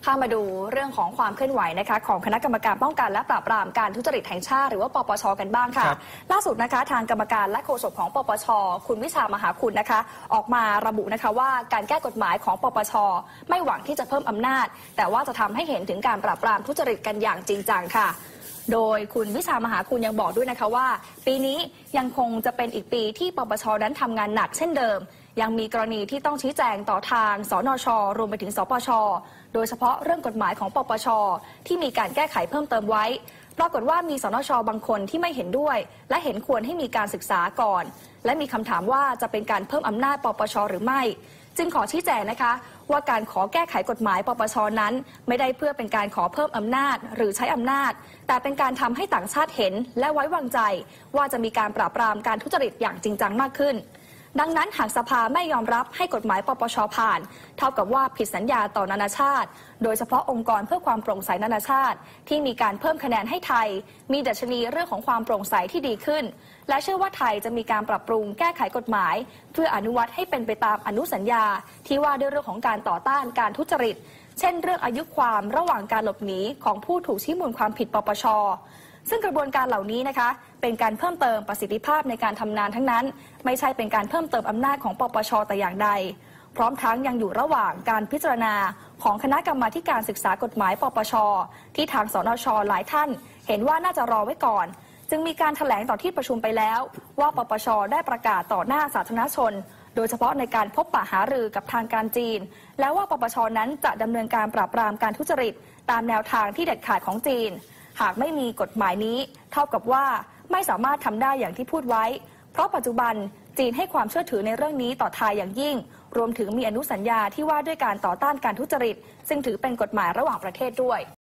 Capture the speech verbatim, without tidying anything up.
พามาดูเรื่องของความเคลื่อนไหวนะคะของคณะกรรมการป้องกันและปราบปรามการทุจริตแห่งชาติหรือว่าปปช.กันบ้างค่ะล่าสุดนะคะทางกรรมการและโฆษกของปปช.คุณวิชามหาคุณนะคะออกมาระบุนะคะว่าการแก้กฎหมายของปปช.ไม่หวังที่จะเพิ่มอำนาจแต่ว่าจะทำให้เห็นถึงการปราบปรามทุจริตกันอย่างจริงจังค่ะโดยคุณวิชามหาคุณยังบอกด้วยนะคะว่าปีนี้ยังคงจะเป็นอีกปีที่ปปช.นั้นทำงานหนักเช่นเดิมยังมีกรณีที่ต้องชี้แจงต่อทางสนช.รวมไปถึงสปช.โดยเฉพาะเรื่องกฎหมายของปปช.ที่มีการแก้ไขเพิ่มเติมไว้ปรากฏว่ามีสนช.บางคนที่ไม่เห็นด้วยและเห็นควรให้มีการศึกษาก่อนและมีคำถามว่าจะเป็นการเพิ่มอำนาจปปช.หรือไม่จึงขอชี้แจงนะคะว่าการขอแก้ไขกฎหมายปปช.นั้นไม่ได้เพื่อเป็นการขอเพิ่มอำนาจหรือใช้อำนาจแต่เป็นการทำให้ต่างชาติเห็นและไว้วางใจว่าจะมีการปราบปรามการทุจริตอย่างจริงจังมากขึ้นดังนั้นหากสภาไม่ยอมรับให้กฎหมายปปช.ผ่านเท่ากับว่าผิดสัญญาต่อนานาชาติโดยเฉพาะองค์กรเพื่อความโปร่งใสนานาชาติที่มีการเพิ่มคะแนนให้ไทยมีดัชนีเรื่องของความโปร่งใสที่ดีขึ้นและเชื่อว่าไทยจะมีการปรับปรุงแก้ไขกฎหมายเพื่ออนุวัตให้เป็นไปตามอนุสัญญาที่ว่าด้วยเรื่องของการต่อต้านการทุจริตเช่นเรื่องอายุความระหว่างการหลบหนีของผู้ถูกชี้มูลความผิดปปช.ซึ่งกระบวนการเหล่านี้นะคะเป็นการเพิ่มเติมประสิทธิภาพในการทำงานทั้งนั้นไม่ใช่เป็นการเพิ่มเติมอำนาจของปปช.แต่อย่างใดพร้อมทั้งยังอยู่ระหว่างการพิจารณาของคณะกรรมาธิการศึกษากฎหมายปปช.ที่ทางสนช.หลายท่านเห็นว่าน่าจะรอไว้ก่อนจึงมีการแถลงต่อที่ประชุมไปแล้วว่าปปช.ได้ประกาศต่อหน้าสาธารณชนโดยเฉพาะในการพบปะหารือกับทางการจีนและว่าปปช.นั้นจะดำเนินการปราบปรามการทุจริตตามแนวทางที่เด็ดขาดของจีนหากไม่มีกฎหมายนี้เท่ากับว่าไม่สามารถทำได้อย่างที่พูดไว้เพราะปัจจุบันจีนให้ความเชื่อถือในเรื่องนี้ต่อไทยอย่างยิ่งรวมถึงมีอนุสัญญาที่ว่าด้วยการต่อต้านการทุจริตซึ่งถือเป็นกฎหมายระหว่างประเทศด้วย